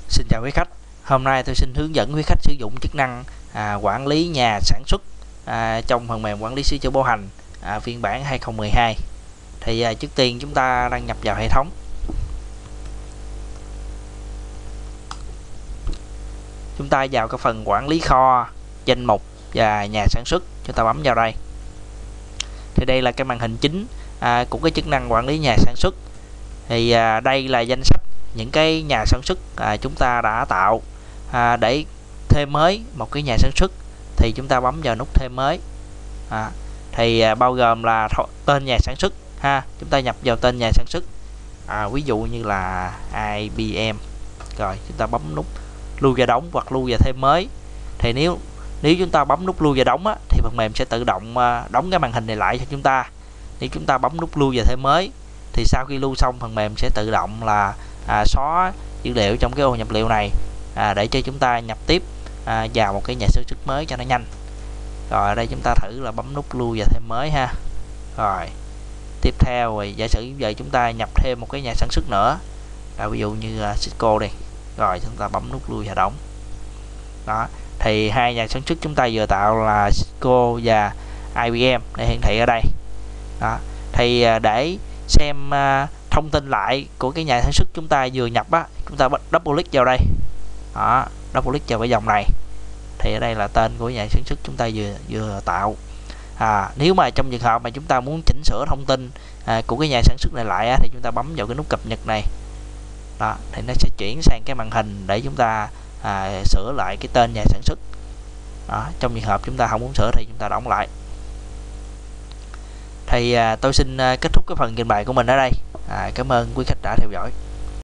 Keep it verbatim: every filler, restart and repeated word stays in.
Xin chào quý khách. Hôm nay tôi xin hướng dẫn quý khách sử dụng chức năng à, quản lý nhà sản xuất à, trong phần mềm quản lý sửa chữa bảo hành à, phiên bản hai không một hai. Thì à, trước tiên chúng ta đăng nhập vào hệ thống. Chúng ta vào cái phần quản lý kho, danh mục và nhà sản xuất, chúng ta bấm vào đây. Thì đây là cái màn hình chính à, của cái chức năng quản lý nhà sản xuất. Thì à, đây là danh sách những cái nhà sản xuất à, chúng ta đã tạo. À, để thêm mới một cái nhà sản xuất thì chúng ta bấm vào nút thêm mới. À, thì à, bao gồm là tên nhà sản xuất ha, chúng ta nhập vào tên nhà sản xuất. À, ví dụ như là i bê em, rồi chúng ta bấm nút lưu và đóng hoặc lưu và thêm mới. Thì nếu nếu chúng ta bấm nút lưu và đóng á, thì phần mềm sẽ tự động à, đóng cái màn hình này lại cho chúng ta. Nếu chúng ta bấm nút lưu và thêm mới thì sau khi lưu xong, phần mềm sẽ tự động là à, xóa dữ liệu trong cái ô nhập liệu này à, để cho chúng ta nhập tiếp à, vào một cái nhà sản xuất mới cho nó nhanh. Rồi ở đây chúng ta thử là bấm nút lưu và thêm mới ha. Rồi tiếp theo thì giả sử giờ chúng ta nhập thêm một cái nhà sản xuất nữa, à, ví dụ như uh, Cisco đi. Rồi chúng ta bấm nút lưu và đóng. Đó, thì hai nhà sản xuất chúng ta vừa tạo là Cisco và i bê em để hiển thị ở đây. Đó, thì uh, để xem uh, thông tin lại của cái nhà sản xuất chúng ta vừa nhập á, chúng ta bắt double click vào đây. Đó, double click vào cái dòng này. Thì ở đây là tên của nhà sản xuất chúng ta vừa vừa tạo. À, nếu mà trong trường hợp mà chúng ta muốn chỉnh sửa thông tin à, của cái nhà sản xuất này lại á, thì chúng ta bấm vào cái nút cập nhật này. Đó, thì nó sẽ chuyển sang cái màn hình để chúng ta à, sửa lại cái tên nhà sản xuất. Đó, trong trường hợp chúng ta không muốn sửa thì chúng ta đóng lại. Thì à, tôi xin à, kết thúc cái phần trình bày của mình ở đây. À, cảm ơn quý khách đã theo dõi.